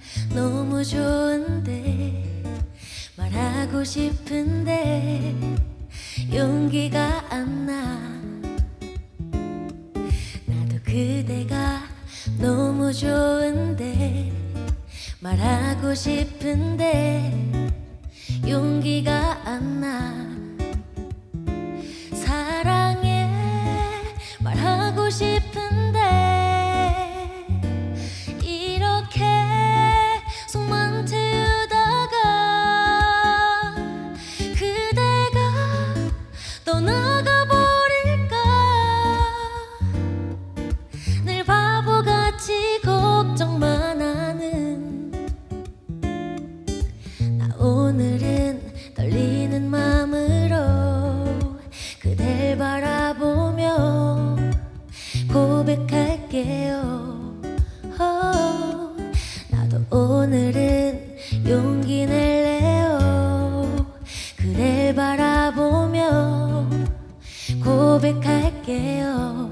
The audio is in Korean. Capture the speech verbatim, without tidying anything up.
너무 좋은데 말하고 싶은데 용기가 안 나. 나도 그대가 너무 좋은데 말하고 싶은데 용기가 안 나. 사랑해 말하고 싶은데 이렇게 속만 태우다가 그대가 떠나가 버릴까. 늘 바보같이 걱정만 하는 나. 오늘은 떨리는 맘으로 그댈 바라보며 고백할게요. oh, 나도 오늘은 용기 낼래요. 그댈 바라보며 고백할게요.